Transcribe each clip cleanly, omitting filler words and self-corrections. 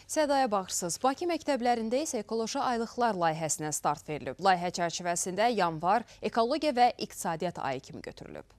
Sədaya baxırsınız. Bakı məktəblərində isə ekoloji aylıqlar layihəsinə start verilib. Layihə çərçivəsində yanvar ekologiya və iqtisadiyyat ayı kimi götürülüb.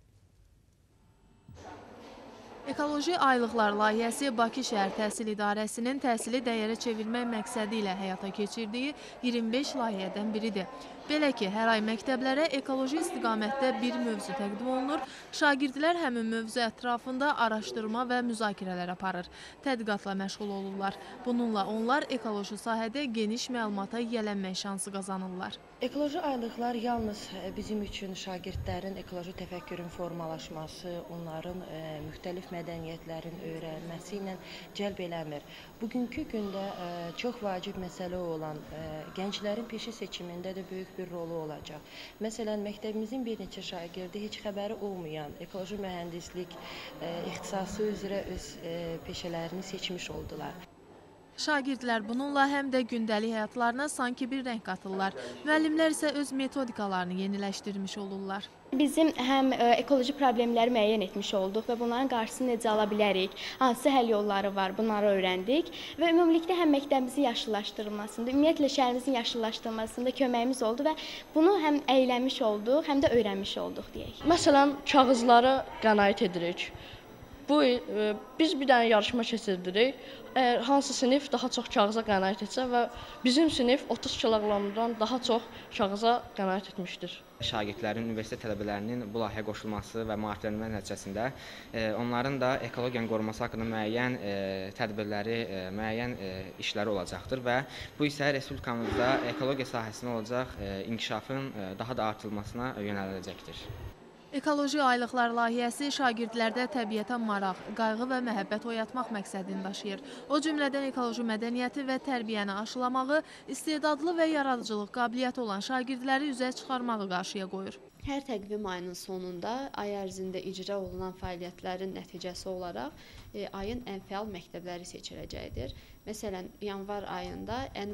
Ekoloji aylıqlar layihəsi Bakı Şəhər Təhsil İdarəsinin təhsili dəyərə çevirmək məqsədi ilə həyata keçirdiyi 25 layihədən biridir. Belə ki, hər ay məktəblərə ekoloji istiqamətdə bir mövzu təqdim olunur, şagirdlər həmin mövzu ətrafında araşdırma və müzakirələr aparır, tədqiqatla məşğul olurlar. Bununla onlar ekoloji sahədə geniş məlumata yiyələnmək şansı qazanırlar. Ekoloji aylıqlar yalnız bizim üçün şagirdlərin ekoloji təfəkkürün formalaşması, onların müxtəlif mədəniyyətlərin öyrənməsi ilə cəlb eləmir. Bugünkü gündə çox vacib məsələ olan gənclərin peşə seçimində də böyük bir rolu olacaq. Məsələn, məktəbimizin bir neçə şagirdi heç xəbəri olmayan ekoloji mühəndislik ixtisası üzrə öz peşələrini seçmiş oldular. Şagirdlər bununla həm də gündəlik həyatlarına sanki bir rəng qatırlar. Müəllimlər isə öz metodikalarını yeniləşdirmiş olurlar. Bizim həm ekoloji problemləri müəyyən etmiş olduq və bunların qarşısını necə ala bilərik, hansı həll yolları var, bunları öyrəndik və ümumilikdə həm məktəbimizin yaşıllaşdırılmasında, ümumiyyətlə şəhərimizin yaşıllaşdırılmasında köməyimiz oldu və bunu həm əylənmiş olduq, həm də öyrənmiş olduq deyək. Məsələn, kağızlara qənaət edirik. Bu il biz bir dənə yarışma keçirdirik. Hansı sinif daha çox kağıza qənaət etsə və bizim sinif 30 kiloqramdan daha çox kağıza qənaət etmişdir. Şagirdlərin, universitet tələbələrinin bu layihəyə qoşulması və maariflənmə nəticəsində onların da ekologiyanın qorunması haqqında müəyyən tədbirləri, müəyyən işləri olacaqdır və bu isə respublikamızda ekologiya sahəsində olacaq inkişafın daha da artırılmasına yönələcəkdir. Ekoloji aylıqlar layihəsi şagirdlərdə təbiətə maraq, qayğı və məhəbbət oyatmaq məqsədini daşıyır. O cümlədən ekoloji mədəniyyəti və tərbiyəni aşılamağı, istedadlı və yaradıcılıq qabiliyyəti olan şagirdləri üzə çıxarmağı qarşıya qoyur. Hər təqvim ayının sonunda ay ərzində icra olunan fəaliyyətlərin nəticəsi olaraq ayın ən fəal məktəbləri seçiləcəkdir. Məsələn, yanvar ayında ayın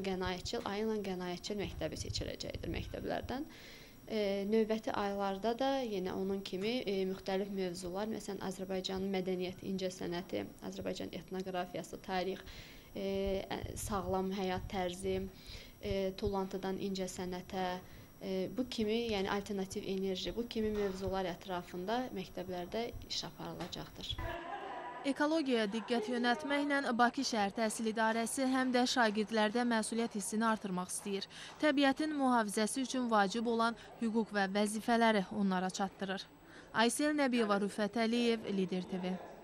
ən qənaətçil məktəbi seçiləcəkdir məktəblərdən. Növbəti aylarda da yenə onun kimi müxtəlif mövzular, məsələn, Azərbaycanın mədəniyyəti, incəsənəti, Azərbaycan etnoqrafiyası, tarix, sağlam həyat tərzi, tullantıdan incəsənətə, bu kimi, yəni alternativ enerji, bu kimi mövzular ətrafında məktəblərdə iş aparılacaqdır. Ekologiyaya diqqət yönəltməklə Bakı Şəhər Təhsil İdarəsi həm də şagirdlərdə məsuliyyət hissini artırmaq istəyir. Təbiətin mühafizəsi üçün vacib olan hüquq və vəzifələri onlara çatdırır. Aysel Nəbiyeva, Rüfət Əliyev, Lider TV.